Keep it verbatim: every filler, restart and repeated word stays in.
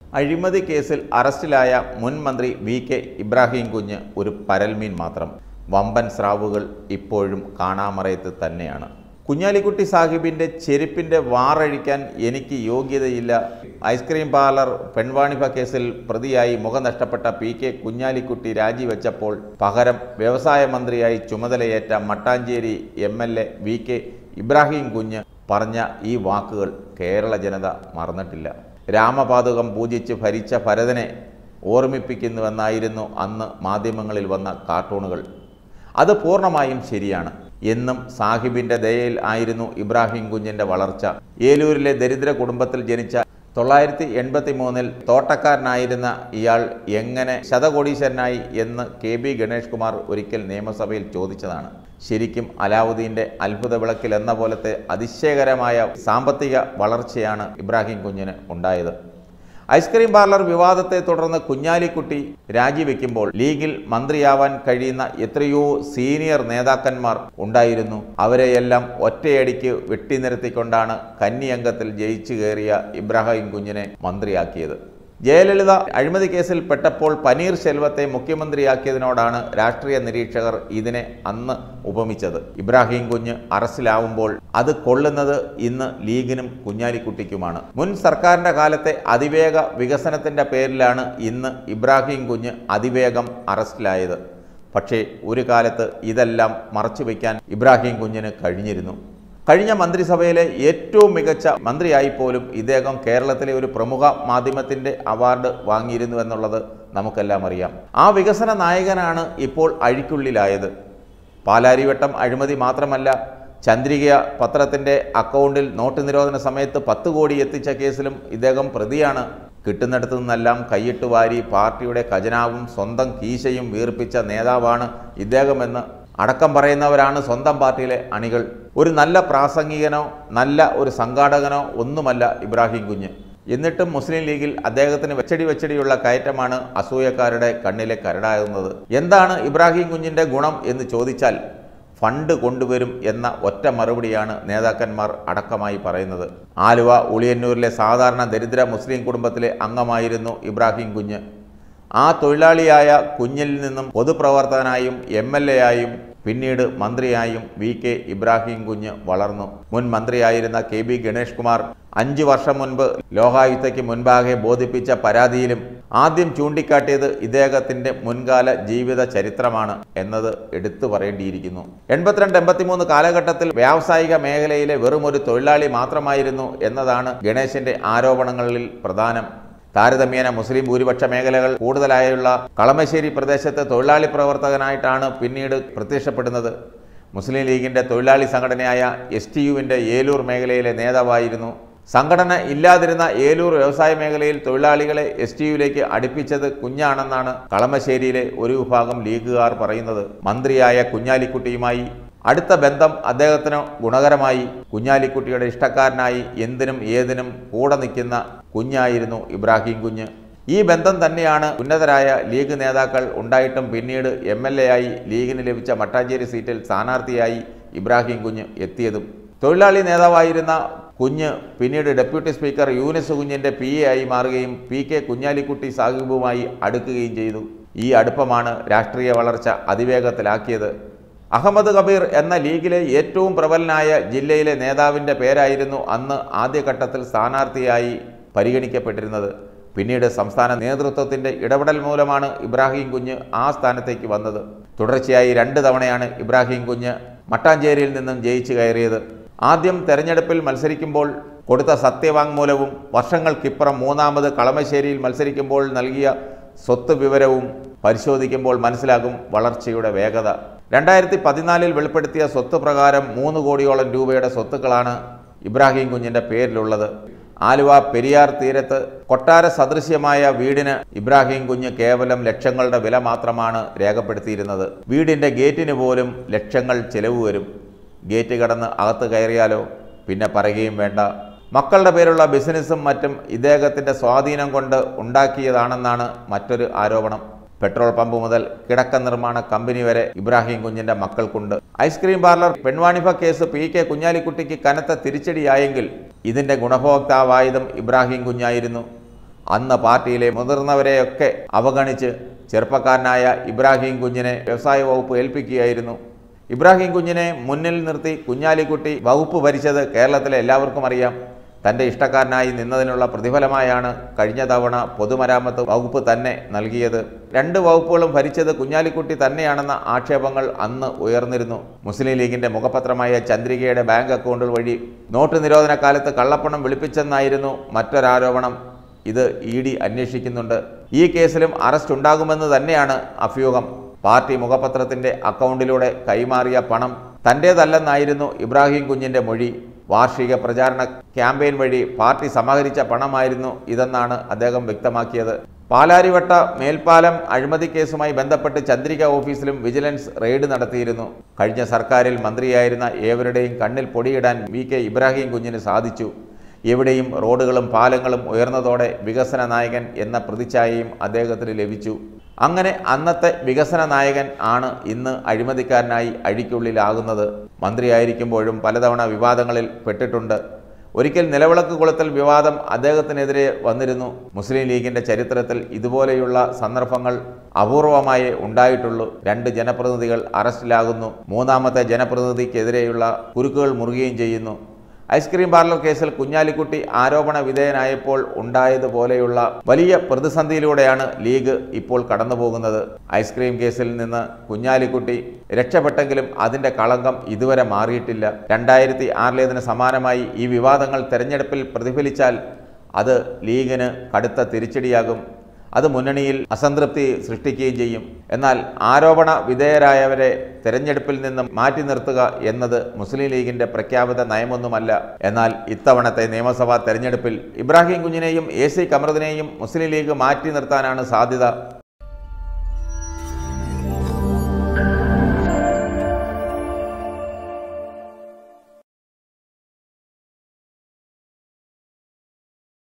അഴിമതി കേസിൽ അറസ്റ്റിലായ മുൻ മന്ത്രി വി കെ ഇബ്രാഹിം കുഞ്ഞ് ഒരു പരൽമീൻ മാത്രം. വമ്പൻ സ്രാവുകൾ ഇപ്പോഴും കാണാമറയത്ത് തന്നെയാണ്. കുഞ്ഞാലിക്കുട്ടി സാഹിബിൻ്റെ ചെരുപ്പിൻ്റെ വാറഴിക്കാൻ എനിക്ക് യോഗ്യതയില്ല. ഐസ്ക്രീം പാർലർ പെൺവാണിഭ കേസിൽ പ്രതിയായി മുഖം നഷ്ടപ്പെട്ട പി കെ കുഞ്ഞാലിക്കുട്ടി രാജിവെച്ചപ്പോൾ പകരം വ്യവസായ മന്ത്രിയായി ചുമതലയേറ്റ Mattancherry M L A V K Ibrahim Kunju പറഞ്ഞ ഈ വാക്കുകൾ കേരള ജനത മറന്നിട്ടില്ല. രാമപാതുകം പൂജിച്ച് ഭരിച്ച ഭരതനെ ഓർമ്മിപ്പിക്കുന്നുവെന്നായിരുന്നു അന്ന് മാധ്യമങ്ങളിൽ വന്ന കാർട്ടൂണുകൾ. അത് പൂർണ്ണമായും ശരിയാണ്. എന്നും സാഹിബിൻ്റെ ദയയിൽ ആയിരുന്നു ഇബ്രാഹിം കുഞ്ഞിൻ്റെ വളർച്ച. ഏലൂരിലെ ദരിദ്ര കുടുംബത്തിൽ ജനിച്ച തൊള്ളായിരത്തി എൺപത്തി മൂന്നിൽ തോട്ടക്കാരനായിരുന്ന ഇയാൾ എങ്ങനെ ശതകോടീശ്വരനായി എന്ന് കെ ബി ഗണേഷ് കുമാർ ഒരിക്കൽ നിയമസഭയിൽ ചോദിച്ചതാണ്. ശരിക്കും അലാവുദ്ദീൻ്റെ അത്ഭുത വിളക്കിൽ എന്ന പോലത്തെ അതിശയകരമായ സാമ്പത്തിക വളർച്ചയാണ് ഇബ്രാഹിം കുഞ്ഞിന് ഉണ്ടായത്. ഐസ്ക്രീം പാർലർ വിവാദത്തെ തുടർന്ന് കുഞ്ഞാലിക്കുട്ടി രാജിവെക്കുമ്പോൾ ലീഗിൽ മന്ത്രിയാവാൻ കഴിയുന്ന എത്രയോ സീനിയർ നേതാക്കന്മാർ ഉണ്ടായിരുന്നു. അവരെയെല്ലാം ഒറ്റയടിക്ക് വെട്ടിനിരത്തിക്കൊണ്ടാണ് കന്നിയംഗത്തിൽ ജയിച്ചു കയറിയ ഇബ്രാഹിം കുഞ്ഞിനെ മന്ത്രിയാക്കിയത്. ജയലളിത അഴിമതി കേസിൽ പെട്ടപ്പോൾ പനീർ ശെൽവത്തെ മുഖ്യമന്ത്രിയാക്കിയതിനോടാണ് രാഷ്ട്രീയ നിരീക്ഷകർ ഇതിനെ അന്ന് ഉപമിച്ചത്. ഇബ്രാഹിം കുഞ്ഞ് അറസ്റ്റിലാവുമ്പോൾ അത് കൊള്ളുന്നത് ഇന്ന് ലീഗിനും കുഞ്ഞാലിക്കുട്ടിക്കുമാണ്. മുൻ സർക്കാരിൻ്റെ കാലത്തെ അതിവേഗ വികസനത്തിൻ്റെ പേരിലാണ് ഇന്ന് ഇബ്രാഹിം കുഞ്ഞ് അതിവേഗം അറസ്റ്റിലായത്. പക്ഷേ ഒരു കാലത്ത് ഇതെല്ലാം മറച്ചുവെക്കാൻ ഇബ്രാഹിം കുഞ്ഞിന് കഴിഞ്ഞിരുന്നു. കഴിഞ്ഞ മന്ത്രിസഭയിലെ ഏറ്റവും മികച്ച മന്ത്രിയായി പോലും ഇദ്ദേഹം കേരളത്തിലെ ഒരു പ്രമുഖ മാധ്യമത്തിൻ്റെ അവാർഡ് വാങ്ങിയിരുന്നു എന്നുള്ളത് നമുക്കെല്ലാം അറിയാം. ആ വികസന നായകനാണ് ഇപ്പോൾ അഴിക്കുള്ളിലായത്. പാലാരിവട്ടം അഴിമതി മാത്രമല്ല, ചന്ദ്രിക പത്രത്തിൻ്റെ അക്കൗണ്ടിൽ നോട്ട് നിരോധന സമയത്ത് പത്ത് കോടി എത്തിച്ച കേസിലും ഇദ്ദേഹം പ്രതിയാണ്. കിട്ടുന്നിടത്തു നിന്നെല്ലാം കൈയിട്ട് വാരി പാർട്ടിയുടെ ഖജനാവും സ്വന്തം കീശയും വീർപ്പിച്ച നേതാവാണ് ഇദ്ദേഹമെന്ന് അടക്കം പറയുന്നവരാണ് സ്വന്തം പാർട്ടിയിലെ അണികൾ. ഒരു നല്ല പ്രാസംഗികനോ നല്ല ഒരു സംഘാടകനോ ഒന്നുമല്ല ഇബ്രാഹിം കുഞ്ഞ്. എന്നിട്ടും മുസ്ലിം ലീഗിൽ അദ്ദേഹത്തിന് വെച്ചടി വെച്ചടിയുള്ള കയറ്റമാണ് അസൂയക്കാരുടെ കണ്ണിലെ കരടാകുന്നത്. എന്താണ് ഇബ്രാഹിം കുഞ്ഞിൻ്റെ ഗുണം എന്ന് ചോദിച്ചാൽ ഫണ്ട് കൊണ്ടുവരും എന്ന ഒറ്റ മറുപടിയാണ് നേതാക്കന്മാർ അടക്കമായി പറയുന്നത്. ആലുവ ഉളിയന്നൂരിലെ സാധാരണ ദരിദ്ര മുസ്ലിം കുടുംബത്തിലെ അംഗമായിരുന്നു ഇബ്രാഹിം കുഞ്ഞ്. ആ തൊഴിലാളിയായ കുഞ്ഞിൽ നിന്നും പൊതുപ്രവർത്തകനായും എം എൽ എ ആയും പിന്നീട് മന്ത്രിയായും വി കെ ഇബ്രാഹിം കുഞ്ഞ് വളർന്നു. മുൻ മന്ത്രിയായിരുന്ന കെ ബി ഗണേഷ് കുമാർ അഞ്ചു വർഷം മുൻപ് ലോകായുക്തയ്ക്ക് മുൻപാകെ ബോധിപ്പിച്ച പരാതിയിലും ആദ്യം ചൂണ്ടിക്കാട്ടിയത് ഇദ്ദേഹത്തിൻ്റെ മുൻകാല ജീവിത ചരിത്രമാണ് എന്നത് എടുത്തു പറയേണ്ടിയിരിക്കുന്നു. എൺപത്തിരണ്ട് എൺപത്തിമൂന്ന് കാലഘട്ടത്തിൽ വ്യാവസായിക മേഖലയിലെ വെറും ഒരു തൊഴിലാളി മാത്രമായിരുന്നു എന്നതാണ് ഗണേശിൻ്റെ ആരോപണങ്ങളിൽ പ്രധാനം. താരതമ്യേന മുസ്ലിം ഭൂരിപക്ഷ മേഖലകൾ കൂടുതലായുള്ള കളമശ്ശേരി പ്രദേശത്ത് തൊഴിലാളി പ്രവർത്തകനായിട്ടാണ് പിന്നീട് പ്രത്യക്ഷപ്പെടുന്നത്. മുസ്ലിം ലീഗിൻ്റെ തൊഴിലാളി സംഘടനയായ എസ് ടി യുവിൻ്റെ ഏലൂർ മേഖലയിലെ നേതാവായിരുന്നു. സംഘടന ഇല്ലാതിരുന്ന ഏലൂർ വ്യവസായ മേഖലയിൽ തൊഴിലാളികളെ എസ് ടി യുവിലേക്ക് അടുപ്പിച്ചത് കുഞ്ഞാണെന്നാണ് കളമശ്ശേരിയിലെ ഒരു വിഭാഗം ലീഗുകാർ പറയുന്നത്. മന്ത്രിയായ കുഞ്ഞാലിക്കുട്ടിയുമായി അടുത്ത ബന്ധം അദ്ദേഹത്തിന് ഗുണകരമായി. കുഞ്ഞാലിക്കുട്ടിയുടെ ഇഷ്ടക്കാരനായി എന്തിനും ഏതിനും കൂടെ നിൽക്കുന്ന കുഞ്ഞായിരുന്നു ഇബ്രാഹിം കുഞ്ഞ്. ഈ ബന്ധം തന്നെയാണ് ഉന്നതരായ ലീഗ് നേതാക്കൾ ഉണ്ടായിട്ടും പിന്നീട് എം എൽ എ ആയി ലീഗിന് ലഭിച്ച മട്ടാഞ്ചേരി സീറ്റിൽ സ്ഥാനാർത്ഥിയായി ഇബ്രാഹിം കുഞ്ഞ് എത്തിയതും. തൊഴിലാളി നേതാവായിരുന്ന കുഞ്ഞ് പിന്നീട് ഡെപ്യൂട്ടി സ്പീക്കർ യൂനിസ് കുഞ്ഞിൻ്റെ പി എ ആയി മാറുകയും പി കെ കുഞ്ഞാലിക്കുട്ടി സാഹിബുമായി അടുക്കുകയും ചെയ്തു. ഈ അടുപ്പമാണ് രാഷ്ട്രീയ വളർച്ച അതിവേഗത്തിലാക്കിയത്. അഹമ്മദ് കബീർ എന്ന ലീഗിലെ ഏറ്റവും പ്രബലനായ ജില്ലയിലെ നേതാവിൻ്റെ പേരായിരുന്നു അന്ന് ആദ്യഘട്ടത്തിൽ സ്ഥാനാർത്ഥിയായി പരിഗണിക്കപ്പെട്ടിരുന്നത്. പിന്നീട് സംസ്ഥാന നേതൃത്വത്തിൻ്റെ ഇടപെടൽ മൂലമാണ് ഇബ്രാഹിം കുഞ്ഞ് ആ സ്ഥാനത്തേക്ക് വന്നത്. തുടർച്ചയായി രണ്ട് തവണയാണ് ഇബ്രാഹിം കുഞ്ഞ് മട്ടാഞ്ചേരിയിൽ നിന്നും ജയിച്ചു കയറിയത്. ആദ്യം തെരഞ്ഞെടുപ്പിൽ മത്സരിക്കുമ്പോൾ കൊടുത്ത സത്യവാങ്മൂലവും വർഷങ്ങൾക്കിപ്പുറം മൂന്നാമത് കളമശ്ശേരിയിൽ മത്സരിക്കുമ്പോൾ നൽകിയ സ്വത്ത് വിവരവും പരിശോധിക്കുമ്പോൾ മനസ്സിലാകും വളർച്ചയുടെ വേഗത. രണ്ടായിരത്തി പതിനാലിൽ വെളിപ്പെടുത്തിയ സ്വത്ത് പ്രകാരം മൂന്ന് കോടിയോളം രൂപയുടെ സ്വത്തുക്കളാണ് ഇബ്രാഹിം കുഞ്ഞിൻ്റെ പേരിലുള്ളത്. ആലുവ പെരിയാർ തീരത്ത് കൊട്ടാര സദൃശ്യമായ വീടിന് ഇബ്രാഹിം കുഞ്ഞ് കേവലം ലക്ഷങ്ങളുടെ വില മാത്രമാണ് രേഖപ്പെടുത്തിയിരുന്നത്. വീടിൻ്റെ ഗേറ്റിന് പോലും ലക്ഷങ്ങൾ ചെലവ് വരും. ഗേറ്റ് കടന്ന് അകത്ത് കയറിയാലോ പിന്നെ പറയുകയും വേണ്ട. മക്കളുടെ പേരുള്ള ബിസിനസ്സും മറ്റും ഇദ്ദേഹത്തിൻ്റെ സ്വാധീനം കൊണ്ട് ഉണ്ടാക്കിയതാണെന്നാണ് മറ്റൊരു ആരോപണം. പെട്രോൾ പമ്പ് മുതൽ കിടക്ക നിർമ്മാണ കമ്പനി വരെ ഇബ്രാഹിം കുഞ്ഞിൻ്റെ മക്കൾക്കുണ്ട്. ഐസ്ക്രീം പാർലർ പെൺവാണിഭ കേസ് പി കെ കുഞ്ഞാലിക്കുട്ടിക്ക് കനത്ത തിരിച്ചടിയായെങ്കിൽ ഇതിൻ്റെ ഗുണഭോക്താവായതും ഇബ്രാഹിം കുഞ്ഞായിരുന്നു. അന്ന് പാർട്ടിയിലെ മുതിർന്നവരെയൊക്കെ അവഗണിച്ച് ചെറുപ്പക്കാരനായ ഇബ്രാഹിം കുഞ്ഞിനെ വ്യവസായ വകുപ്പ് ഏൽപ്പിക്കുകയായിരുന്നു. ഇബ്രാഹിം കുഞ്ഞിനെ മുന്നിൽ നിർത്തി കുഞ്ഞാലിക്കുട്ടി വകുപ്പ് ഭരിച്ചത് കേരളത്തിലെ എല്ലാവർക്കും അറിയാം. തൻ്റെ ഇഷ്ടക്കാരനായി നിന്നതിനുള്ള പ്രതിഫലമായാണ് കഴിഞ്ഞ തവണ പൊതുമരാമത്ത് വകുപ്പ് തന്നെ നൽകിയത്. രണ്ട് വകുപ്പുകളും ഭരിച്ചത് കുഞ്ഞാലിക്കുട്ടി തന്നെയാണെന്ന ആക്ഷേപങ്ങൾ അന്ന് ഉയർന്നിരുന്നു. മുസ്ലിം ലീഗിൻ്റെ മുഖപത്രമായ ചന്ദ്രികയുടെ ബാങ്ക് അക്കൗണ്ടുകൾ വഴി നോട്ട് നിരോധന കാലത്ത് കള്ളപ്പണം വെളുപ്പിച്ചെന്നായിരുന്നു മറ്റൊരാരോപണം. ഇത് ഇ ഡി അന്വേഷിക്കുന്നുണ്ട്. ഈ കേസിലും അറസ്റ്റ് ഉണ്ടാകുമെന്ന് തന്നെയാണ് അഭ്യൂഹം. പാർട്ടി മുഖപത്രത്തിൻ്റെ അക്കൗണ്ടിലൂടെ കൈമാറിയ പണം തൻ്റേതല്ലെന്നായിരുന്നു ഇബ്രാഹിം കുഞ്ഞിൻ്റെ മൊഴി. വാർഷിക പ്രചാരണ ക്യാമ്പയിൻ വഴി പാർട്ടി സമാഹരിച്ച പണമായിരുന്നു ഇതെന്നാണ് അദ്ദേഹം വ്യക്തമാക്കിയത്. പാലാരിവട്ട മേൽപ്പാലം അഴിമതി കേസുമായി ബന്ധപ്പെട്ട് ചന്ദ്രിക ഓഫീസിലും വിജിലൻസ് റെയ്ഡ് നടത്തിയിരുന്നു. കഴിഞ്ഞ സർക്കാരിൽ മന്ത്രിയായിരുന്ന ഏവരുടെയും കണ്ണിൽ പൊടിയിടാൻ വി കെ ഇബ്രാഹിം കുഞ്ഞിന് സാധിച്ചു. എവിടെയും റോഡുകളും പാലങ്ങളും ഉയർന്നതോടെ വികസന നായകൻ എന്ന പ്രതിച്ഛായയും അദ്ദേഹത്തിന് ലഭിച്ചു. അങ്ങനെ അന്നത്തെ വികസന നായകൻ ആണ് ഇന്ന് അഴിമതിക്കാരനായി അഴിക്കുള്ളിലാകുന്നത്. മന്ത്രിയായിരിക്കുമ്പോഴും പലതവണ വിവാദങ്ങളിൽ പെട്ടിട്ടുണ്ട്. ഒരിക്കൽ നിലവിളക്ക് കൊളുത്തൽ വിവാദം അദ്ദേഹത്തിനെതിരെ വന്നിരുന്നു. മുസ്ലിം ലീഗിൻ്റെ ചരിത്രത്തിൽ ഇതുപോലെയുള്ള സന്ദർഭങ്ങൾ അപൂർവമായേ ഉണ്ടായിട്ടുള്ളൂ. രണ്ട് ജനപ്രതിനിധികൾ അറസ്റ്റിലാകുന്നു. മൂന്നാമത്തെ ജനപ്രതിനിധിക്കെതിരെയുള്ള കുരുക്കുകൾ മുറുകുകയും ചെയ്യുന്നു. ഐസ്ക്രീം പാർലർ കേസിൽ കുഞ്ഞാലിക്കുട്ടി ആരോപണ വിധേയനായപ്പോൾ ഉണ്ടായതുപോലെയുള്ള വലിയ പ്രതിസന്ധിയിലൂടെയാണ് ലീഗ് ഇപ്പോൾ കടന്നുപോകുന്നത്. ഐസ്ക്രീം കേസിൽ നിന്ന് കുഞ്ഞാലിക്കുട്ടി രക്ഷപ്പെട്ടെങ്കിലും അതിൻ്റെ കളങ്കം ഇതുവരെ മാറിയിട്ടില്ല. രണ്ടായിരത്തി ആറിലേതിന് സമാനമായി ഈ വിവാദങ്ങൾ തെരഞ്ഞെടുപ്പിൽ പ്രതിഫലിച്ചാൽ അത് ലീഗിന് കടുത്ത തിരിച്ചടിയാകും. അത് മുന്നണിയിൽ അസംതൃപ്തി സൃഷ്ടിക്കുകയും ചെയ്യും. എന്നാൽ ആരോപണ വിധേയരായവരെ തെരഞ്ഞെടുപ്പിൽ നിന്ന് മാറ്റി നിർത്തുക എന്നത് മുസ്ലിം ലീഗിൻ്റെ പ്രഖ്യാപിത നയമൊന്നുമല്ല. എന്നാൽ ഇത്തവണത്തെ നിയമസഭാ തെരഞ്ഞെടുപ്പിൽ ഇബ്രാഹിം കുഞ്ഞിനെയും എ സി കമറുദ്ദീനെയും മുസ്ലിം ലീഗ് മാറ്റി നിർത്താനാണ് സാധ്യത.